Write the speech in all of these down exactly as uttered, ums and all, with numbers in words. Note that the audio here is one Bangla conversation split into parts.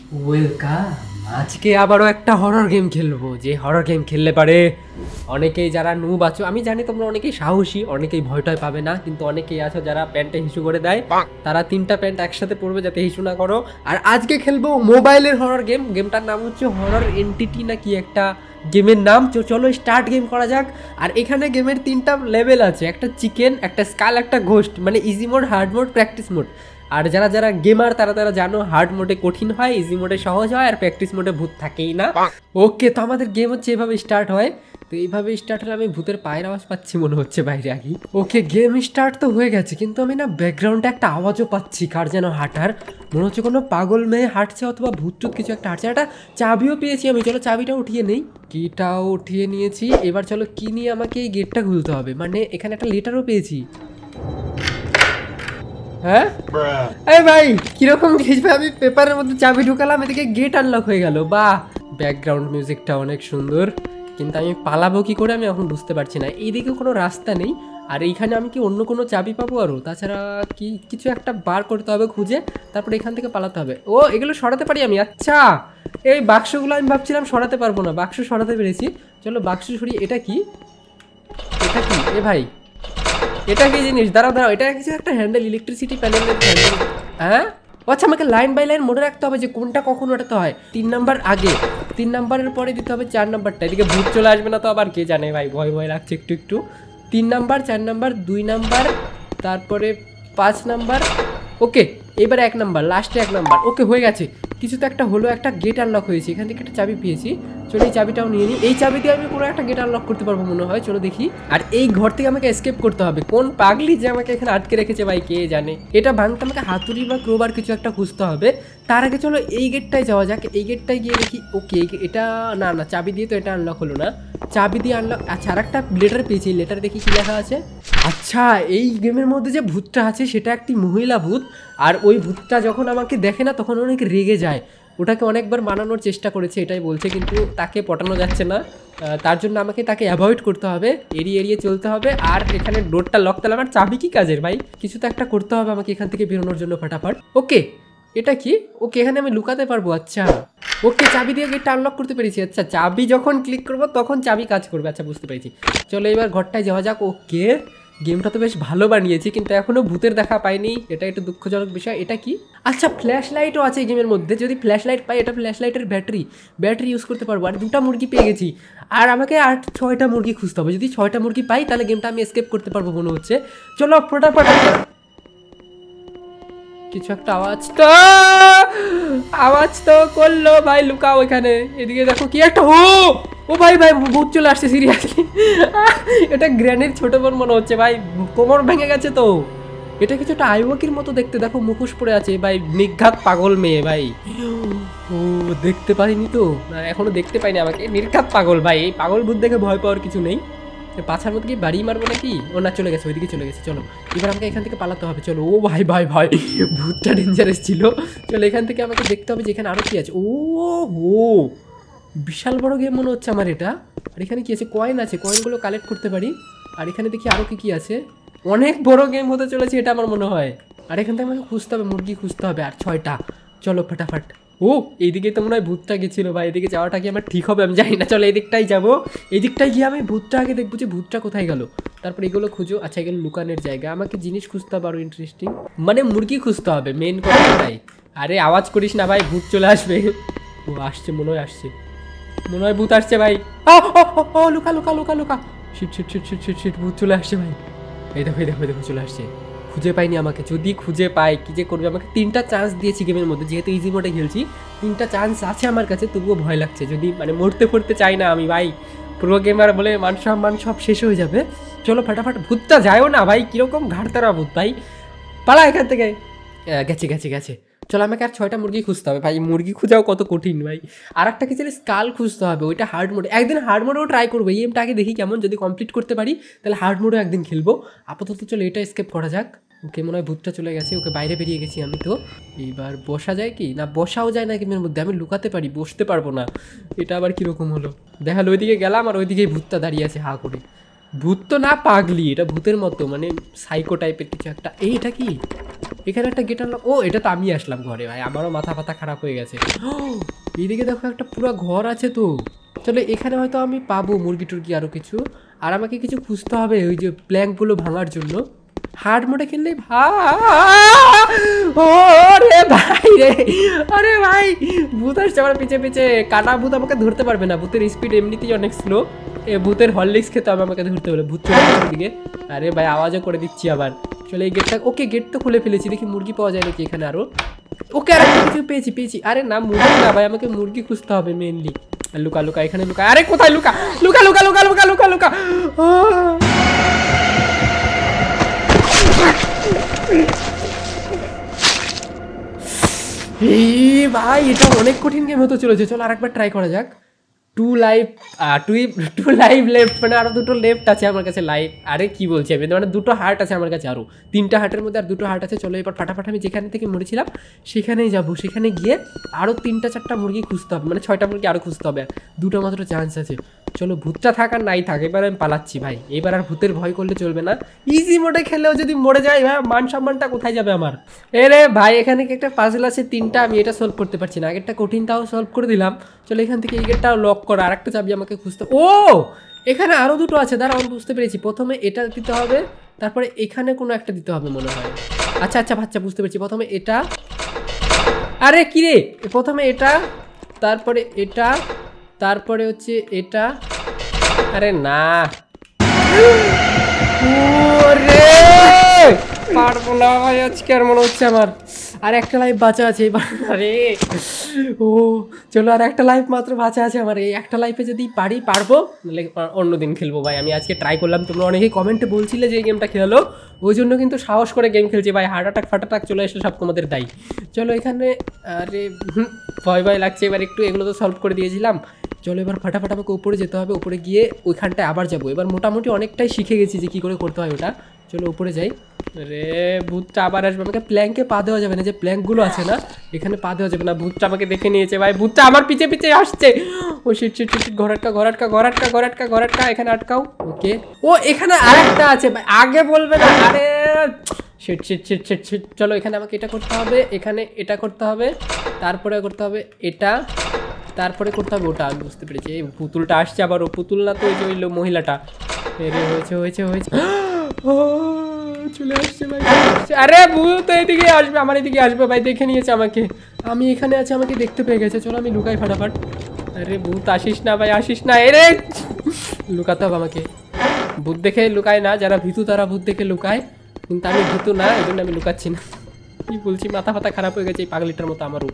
ওয়েলকাম। আজকে আবারও একটা হরর গেম খেলবো, যে হরর গেম খেললে পারে অনেকেই যারা নুব আছো, আমি জানি তোমরা অনেকেই সাহসী, অনেকেই ভয়টাই পাবে না, কিন্তু অনেকেই আছো যারা প্যান্টে হিসু করে দেয়, তারা তিনটা প্যান্ট একসাথে পরবে যাতে হিসু না করো। আর আজকে খেলবো মোবাইলের হরর গেম। গেমটার নাম হচ্ছে হরর এন্টিটি না কি একটা গেমের নাম। চলো স্টার্ট গেম করা যাক। আর এখানে গেমের তিনটা লেভেল আছে, একটা চিকেন, একটা স্কাল, একটা ঘোস্ট, মানে easy mode, hard mode, practice mode. আর যারা যারা গেমার তারা তারা জানো হার্ড মোডে কঠিন হয়, ইজি মোডে সহজ হয়, আর প্র্যাকটিস মোডে ভূত থাকেই না। ওকে, তো আমাদের গেম হচ্ছে এভাবে স্টার্ট হয়। তো এইভাবে স্টার্ট হলে আমি ভূতের পায়ের আওয়াজ পাচ্ছি মনে হচ্ছে বাইরে আগে। ওকে, গেম স্টার্ট তো হয়ে গেছে, কিন্তু আমি না ব্যাকগ্রাউন্ডে একটা আওয়াজও পাচ্ছি, কার যেন হাঁটার। মনে হচ্ছে কোনো পাগল মেয়ে হাঁটছে অথবা ভূত টুত কিছু একটা হাঁটছে। একটা চাবিও পেয়েছি আমি, চলো চাবিটা উঠিয়ে নেই। কিটাও উঠিয়ে নিয়েছি। এবার চলো কি নিয়ে আমাকে এই গেটটা খুলতে হবে, মানে এখানে একটা লেটারও পেয়েছি। হ্যাঁ এই ভাই, কিরকম জিনিস ভাই, আমি পেপারের মধ্যে চাবি ঢুকালাম, এদিকে গেট আনলক হয়ে গেল। বাহ, ব্যাকগ্রাউন্ড মিউজিকটা অনেক সুন্দর, কিন্তু আমি পালাবো কি করে আমি এখন বুঝতে পারছি না। এইদিকে কোনো রাস্তা নেই, আর এইখানে আমি কি অন্য কোনো চাবি পাবো আরও? তাছাড়া কি কিছু একটা বার করতে হবে খুঁজে, তারপরে এখান থেকে পালাতে হবে। ও, এগুলো সরাতে পারি আমি? আচ্ছা, এই বাক্সগুলো আমি ভাবছিলাম সরাতে পারবো না, বাক্স সরাতে পেরেছি। চলো বাক্স সরিয়ে। এটা কি, এটা কি এ ভাই, এটা কি জিনিস? দাঁড়াও দাঁড়াও, এটা কিছু একটা হ্যান্ডেল, ইলেকট্রিসিটি প্যানেলের হ্যান্ডেল। হ্যাঁ, আচ্ছা, আমাকে লাইন বাই লাইন মনে রাখতে হবে যে কোনটা কখন ওঠাতে হয়। তিন নাম্বার আগে, তিন নাম্বারের পরে দিতে হবে চার নাম্বারটা। এদিকে ভূত চলে আসবে না তো আবার, কে জানে ভাই, ভয় ভয় লাগছে একটু একটু। তিন নাম্বার, চার নাম্বার, দুই নাম্বার, তারপরে পাঁচ নাম্বার। ওকে, এবার এক নাম্বার, লাস্টে এক নাম্বার। ওকে, হয়ে গেছে। কিছু তো একটা হলো, একটা গেট আনলক হয়েছে, এখান থেকে একটা চাবি পেয়েছি। চলো এই চাবিটাও নিয়ে নিই, এই চাবি দিয়ে আমি পুরো একটা গেট আনলক করতে পারবো মনে হয়। চলো দেখি। আর এই ঘর থেকে আমাকে এসকেপ করতে হবে। কোন পাগলি যে আমাকে এখানে আটকে রেখেছে ভাই, কে জানে। এটা ভাঙতে আমাকে হাতুড়ি বা ক্রোবার কিছু একটা খুঁজতে হবে। তার আগে চলো এই গেটটায় যাওয়া যাক, এই গেটটায় গিয়ে দেখি। ওকে, এটা না না, চাবি দিয়ে তো এটা আনলক হলো না, চাবি দিয়ে আনলক। আচ্ছা, আর একটা লেটার পেয়েছি, লেটার দেখি কি লেখা আছে। আচ্ছা, এই গেমের মধ্যে যে ভূতটা আছে সেটা একটি মহিলা ভূত, আর ওই ভূতটা যখন আমাকে দেখে না তখন অনেক রেগে যায়। ওটাকে অনেকবার মানানোর চেষ্টা করেছে এটাই বলছে, কিন্তু তাকে পটানো যাচ্ছে না। তার জন্য আমাকে তাকে অ্যাভয়েড করতে হবে, এড়িয়ে এড়িয়ে চলতে হবে। আর এখানে ডোরটা লক তাহলে আমার চাবি কি কাজের ভাই? কিছু তো একটা করতে হবে আমাকে এখান থেকে বেরোনোর জন্য ফটাফট। ওকে, এটা কি? ওকে, এখানে আমি লুকাতে পারবো। আচ্ছা, ওকে, চাবি দিয়ে গেটটা আনলক করতে পেরেছি। আচ্ছা, চাবি যখন ক্লিক করবো তখন চাবি কাজ করবে। আচ্ছা, বুঝতে পেরেছি। চলো এবার ঘরটায় যাওয়া যাক। ওকে, গেমটা তো বেশ ভালো বানিয়েছি, কিন্তু এখনও ভূতের দেখা পাইনি, এটা একটু দুঃখজনক বিষয়। এটা কি? আচ্ছা, ফ্ল্যাশ লাইটও আছে এই গেমের মধ্যে। যদি ফ্ল্যাশ লাইট পাই, এটা ফ্ল্যাশ লাইটের ব্যাটারি, ব্যাটারি ইউজ করতে পারবো। আর দুটা মুরগি পেয়ে গেছি, আর আমাকে আট ছয়টা মুরগি খুঁজতে হবে। যদি ছয়টা মুরগি পাই তাহলে গেমটা আমি এসকেপ করতে পারবো মনে হচ্ছে। চলো ফটাফট। কিছু একটা আওয়াজ তো, আওয়াজ তো করলো ভাই, লুকাও এখানে। এদিকে দেখো কি একটা, ও ও ভাই ভাই, ভূত চলে আসছে সিরিয়াসলি। এটা গ্র্যানির ছোট বোন মনে হচ্ছে ভাই, কোমর ভেঙে গেছে তো। এটা কিছু একটা আইওয়াকির মতো দেখতে, দেখো মুখোশ পড়ে আছে ভাই, নির্ঘাত পাগল মেয়ে ভাই। ও, দেখতে পারিনি তো, না এখনো দেখতে পাইনি আমাকে, নির্ঘাত পাগল ভাই। এই পাগল ভূত দেখে ভয় পাওয়ার কিছু নেই। পাছার মধ্যে কি বাড়ি মারবো নাকি? ও না, চলে গেছে, ওইদিকে চলে গেছে। চলো এবার আমাকে এখান থেকে পালাতে হবে। চলো। ও ভাই ভাই ভাই, ভূতটা ডেঞ্জারাস ছিল। চলো এখান থেকে আমাকে দেখতে হবে যে এখানে আরও কি আছে। ও হো, বিশাল বড় গেম মনে হচ্ছে আমার এটা। আর এখানে কি আছে? কয়েন আছে, কয়েনগুলো কালেক্ট করতে পারি। আর এখানে দেখি আরও কি কি আছে। অনেক বড় গেম হতে চলেছে এটা আমার মনে হয়। আর এখান থেকে আমাকে খুঁজতে হবে, মুরগি খুঁজতে হবে আর ছয়টা। চলো ফটাফট। ও, এইদিকে তো মনে হয় ভূতটা গেছিলো ভাই, এদিকে যাওয়াটা কি আমার ঠিক হবে আমি জানি না। চলো এদিকটাই যাবো, এদিকটাই গিয়ে আমি ভূতটা আগে দেখবো যে ভূতটা কোথায় গেল, তারপর এগুলো খুঁজো। আচ্ছা, এগুলো লুকানোর জায়গা, আমাকে জিনিস খুঁজতে হবে আরও ইন্টারেস্টিং, মানে মুরগি খুঁজতে হবে মেন কথাটাই। আরে আওয়াজ করিস না ভাই, ভূত চলে আসবে। ও আসছে, মনে হয় আসছে, মনে হয় ভূত আসছে ভাই। ও ও ও, লুকা লুকা লুকা লুকা, shit shit shit shit shit shit, ভূত চলে আসছে ভাই। এই দেখো এই দেখো দেখো, চলে আসছে। খুঁজে পাইনি আমাকে, যদি খুঁজে পাই কি যে করবে। আমাকে তিনটা চান্স দিয়েছি গেমের মধ্যে, যেহেতু ইজি মোডে খেলছি তিনটা চান্স আছে আমার কাছে, তবুও ভয় লাগছে। যদি মানে মরতে পড়তে চাই না আমি ভাই, প্রো গেমার বলে মান সম্মান সব শেষ হয়ে যাবে। চলো ফটাফট, ভূতটা যায়ও না ভাই, কীরকম ঘাড়তারা ভূত ভাই, পালা এখান থেকে। গেছে গেছে গেছে। চলো আমাকে আর ছয়টা মুরগি খুঁজতে হবে ভাই, মুরগি খুঁজাও কত কঠিন ভাই। আর একটা কি ছিল, স্কাল খুঁজতে হবে, ওইটা হার্ড মোডে। একদিন হার্ড মোডেও ট্রাই করবো, এই গেমটা আগে দেখি কেমন, যদি কমপ্লিট করতে পারি তাহলে হার্ড মোডেও একদিন খেলবো। আপাতত চলো এটা স্কেপ করা যাক। ওকে, মনে হয় ভূতটা চলে গেছে, ওকে বাইরে বেরিয়ে গেছি আমি তো। এইবার বসা যায় কি না? বসাও যায় না গেমের মধ্যে, আমি লুকাতে পারি, বসতে পারবো না। এটা আবার কীরকম হলো? দেখালো ওইদিকে গেলাম আর ওইদিকেই ভূতটা দাঁড়িয়ে আছে হা করে। ভূত তো না পাগলি, এটা ভূতের মতো মানে সাইকো টাইপের কিছু একটা। এই এটা কি এখানে একটা গেট আনলক, ও এটা তো আমি আসলাম ঘরে ভাই, আমারও মাথা ফাতা খারাপ হয়ে গেছে। এইদিকে দেখো একটা পুরো ঘর আছে তো, চলো এখানে হয়তো আমি পাবো মুরগি টুরগি আরও কিছু। আর আমাকে কিছু খুঁজতে হবে ওই যে প্ল্যাঙ্কগুলো ভাঙার জন্য। হার্ড মোডে খেললেই ভাই ভাই রে, আরে ভাই ভূত আসছে আমার পিছে পিছে। কাটা ভূত আমাকে ধরতে পারবে না, ভূতের স্পিড এমনিতেই অনেক স্লো। এ ভূতের হরলিক্স খেতে হবে আমাকে ধরতে হলে, ভূত চলে যাবে দিকে। আরে ভাই আওয়াজও করে দিচ্ছি আবার। চলে এই গেটটা, ওকে গেট তো খুলে ফেলেছি, দেখি মুরগি পাওয়া যায় নাকি এখানে আরও। ওকে আর একটা কিছু পেয়েছি পেয়েছি আরে না মুরগি না ভাই, আমাকে মুরগি খুঁজতে হবে মেনলি। লুকা লুকা এখানে লুকা, আরে কোথায় লুকা লুকা লুকা লুকা লুকা লুকা লুকা। এই ভাই এটা অনেক কঠিন গেম হতে চলেছে, চলো আরেকবার ট্রাই করা যাক। Two life two two life left, মানে আরো দুটো লেফট আছে আমার কাছে লাইফ। আরে কি বলছি আমি, মানে দুটো হার্ট আছে আমার কাছে, আরও তিনটা হার্টের মধ্যে আর দুটো হার্ট আছে। চলো এবার ফাটাফাট আমি যেখান থেকে মরেছিলাম সেখানেই যাবো, সেখানে গিয়ে আরও তিনটা চারটা মুরগি খুঁজতে হবে, মানে ছয়টা মুরগি আরও খুঁজতে হবে। দুটো মাত্র চান্স আছে, চলো ভূতটা থাক আর নাই থাক, এবার আমি পালাচ্ছি ভাই। এবার আর ভূতের ভয় করলে চলবে না, ইজি মোডে খেলেও যদি মরে যায় ভাই মান সম্মানটা কোথায় যাবে আমার। এ রে ভাই এখানে কি একটা পাজল আছে তিনটা, আমি এটা সলভ করতে পারছি না। আগেরটা কঠিন তাও সলভ করে দিলাম। চলো এখান থেকে এই গেটটাও লক করা, আর একটা চাবি আমাকে খুঁজতে। ও এখানে আরও দুটো আছে, দাঁড়া আমি বুঝতে পেরেছি। প্রথমে এটা দিতে হবে, তারপরে এখানে কোনো একটা দিতে হবে মনে হয়। আচ্ছা আচ্ছা বাচ্চা বুঝতে পেরেছি, প্রথমে এটা, আরে কি রে প্রথমে এটা, তারপরে এটা, তারপরে হচ্ছে এটা। আরে না ওরে পারবো না ভাই আজকে আর মনে হচ্ছে আমার। আর একটা লাইফ বাঁচা আছে এবার, আরে ও চলো আর একটা লাইফ মাত্র বাঁচা আছে আমার। এই একটা লাইফে যদি পারি পারবো, নাহলে অন্য দিন খেলবো ভাই। আমি আজকে ট্রাই করলাম, তোমরা অনেকেই কমেন্টে বলছিলে যে এই গেমটা খেলো, ওই জন্য কিন্তু সাহস করে গেম খেলছি ভাই। হার্ট অ্যাটাক ফার্ট অ্যাটাক চলে এসে সব তোমাদের দায়ী। চলো এখানে আরে ভয় ভয় লাগছে এবার একটু, এগুলো তো সলভ করে দিয়েছিলাম। চলো এবার ফাটাফাট আমাকে উপরে যেতে হবে, উপরে গিয়ে ওইখানটায় আবার যাবো। এবার মোটামুটি অনেকটাই শিখে গেছি যে কী করে করতে হয় ওটা। চলো উপরে যাই। রে ভূতটা আবার আসবে, আমাকে প্ল্যাঙ্কে পা দেওয়া যাবে না, যে প্ল্যাঙ্কগুলো আছে না এখানে পা দেওয়া যাবে না। ভূতটা আমাকে দেখে নিয়েছে ভাই, ভূতটা আমার পিছে পিছে আসছে। ও শিট শিট শিট, ঘর আটকা ঘর আটকা ঘর আটকা ঘর আটকা ঘর আটকা, এখানে আটকাও। ওকে ও এখানে আরেকটা আছে ভাই, আগে বলবে না। আরে shit shit shit shit shit, চলো এখানে আমাকে এটা করতে হবে, এখানে এটা করতে হবে, তারপরে করতে হবে এটা, তারপরে করতে হবে ওটা। আমি বুঝতে পেরেছি, এই পুতুলটা আসছে আবার। ও পুতুল না তো, ওই যে ওই মহিলাটা। এরে হয়েছে হয়েছে হয়েছে, ও চলে আসছে ভাই। আরে ভূত এদিকে আসবে, আমার এদিকে আসবে ভাই, দেখে নিয়েছে আমাকে। আমি এখানে আছি, আমাকে দেখতে পেয়ে গেছে। চলো আমি লুকাই ফাটাফাট। আরে ভূত আসিস না ভাই, আসিস না। এরে লুকাতে হবে আমাকে, ভূত দেখে লুকায় না, যারা ভীতু তারা ভূত দেখে লুকায়, কিন্তু আমি ভীতু না, এই জন্য আমি লুকাচ্ছি না। কি বলছি, মাথা ফাতা খারাপ হয়ে গেছে এই পাগলিটার মতো আমারও।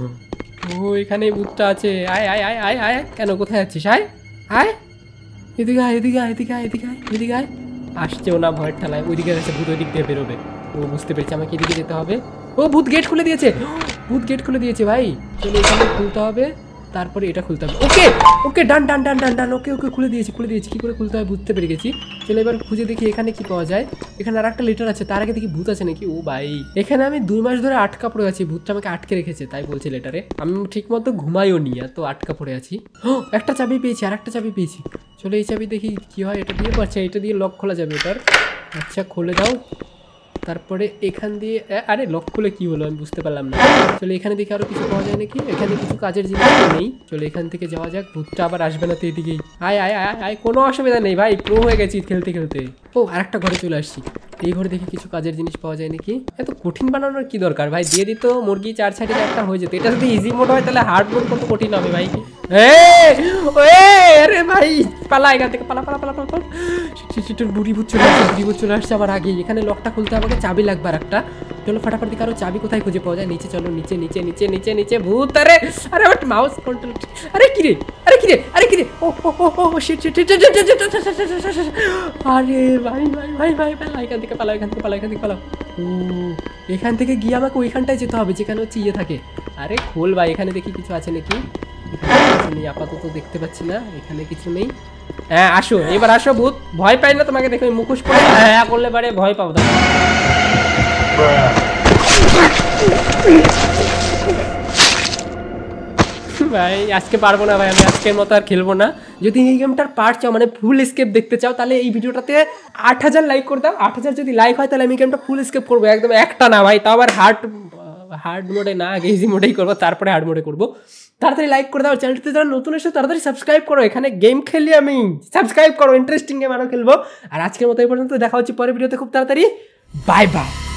ও এখানে ভূতটা আছে, আয় আয় আয় আয় আয়। কেন কোথায় যাচ্ছিস, আয় আয় এদিকে আয় এদিকে আয় এদিকে আয় এদিকে আয় এদিকে আয়। আসছেও না ভয়ের ঠালায়, ওইদিকে গেছে ভূত, ওই দিক দিয়ে বেরোবে। ও বুঝতে পেরেছি আমাকে এদিকে যেতে হবে। ও ভূত গেট খুলে দিয়েছে, ভূত গেট খুলে দিয়েছে ভাই। চলো এখানে খুলতে হবে, তারপরে এটা খুলতে হবে। ওকে ওকে ডান ডান ডান ডান ডান, ওকে ওকে খুলে দিয়েছি খুলে দিয়েছি। কী করে খুলতে হয় বুঝতে পেরে গেছি। চলো এবার খুঁজে দেখি এখানে কি পাওয়া যায়। এখানে আর একটা লেটার আছে, তার আগে দেখি ভূত আছে নাকি। ও ভাই এখানে আমি দুই মাস ধরে আটকা পড়ে আছি, ভূতটা আমাকে আটকে রেখেছে তাই বলছি লেটারে। আমি ঠিক মতো ঘুমাইও নি, এত আটকা পড়ে আছি। ও একটা চাবি পেয়েছি, আর একটা চাবি পেয়েছি। চলো এই চাবি দেখি কি হয়, এটা দিয়ে পাচ্ছে, এটা দিয়ে লক খোলা যাবে এটার। আচ্ছা খুলে দাও, তারপরে এখান দিয়ে, আরে লক খুলে কি হলো আমি বুঝতে পারলাম না। চলো এখানে দেখি আরো কিছু পাওয়া যায় নাকি, এখানে কিছু কাজের জিনিস নেই। চলো এখান থেকে যাওয়া যাক, ভূতটা আবার আসবে না তো এদিকেই। আয় আয় আয় আয়, কোনো অসুবিধা নেই ভাই, প্রো হয়ে গেছি খেলতে খেলতে। ও আরেকটা ঘরে চলে আসছি, এই ঘরে দেখি কিছু কাজের জিনিস পাওয়া যায় নাকি। এত কঠিন বানানোর কি দরকার ভাই, দিয়ে দিত মুরগি চার সাইডে একটা হয়ে যেত। এটা যদি ইজি মোড হয় তাহলে হার্ড মোড কত কঠিন হবে ভাই। আরে ভাই পালা এখান থেকে, পালা পালা পালা পালা পালা। বুড়ি ভূত চলে আসছে, বুড়ি ভূত চলে আসছে আবার আগে। এখানে লকটা খুলতে আমাকে চাবি লাগবে আর একটা। চলো ফাটাফাটি দিকে, আরো চাবি কোথায় খুঁজে পাওয়া যায়। নিচে চলো, নিচে নিচে নিচে নিচে নিচে ভূত। আরে আরে আমার মাউস কন্ট্রোল, আরে কিরে আরে কিরে আরে কিরে, ও ও ও ও শিট শিট। আরে ভাই ভাই ভাই ভাই ভাই, এখান থেকে পালাও এখান থেকে পালাও এখান থেকে পালাও। ও এখান থেকে গিয়ে আমাকে ওইখানটায় যেতে হবে যেখানে হচ্ছে ইয়ে থাকে। আরে খোল ভাই, এখানে দেখি কিছু আছে নাকি। কিছু নেই আপাতত, দেখতে পাচ্ছি না এখানে কিছু নেই। হ্যাঁ আসো এবার আসো ভূত, ভয় পাই না তোমাকে দেখে, মুখোশ পরে হ্যাঁ করলে পারে ভয় পাবো। ভাই আজকে পারবো না ভাই, আমি আজকের মতো আর খেলবো না। যদি এই গেমটার পার্ট চাও মানে ফুল স্কেপ দেখতে চাও তাহলে এই ভিডিওটাতে আট হাজার লাইক করে দাও। আট হাজার যদি লাইক হয় তাহলে আমি গেমটা ফুল স্কেপ করবো, একদম একটা না ভাই, তাও আবার হার্ড হার্ড মোডে না, আগে ইজি মোডেই করবো, তারপরে হার্ড মোডে করবো। তাড়াতাড়ি লাইক করে দাও, চ্যানেলটিতে যারা নতুন এসে তাড়াতাড়ি সাবস্ক্রাইব করো, এখানে গেম খেলি আমি, সাবস্ক্রাইব করো, ইন্টারেস্টিং গেম আরও খেলবো। আর আজকের মতো এই পর্যন্ত, দেখা হচ্ছে পরের ভিডিওতে খুব তাড়াতাড়ি, বাই বাই।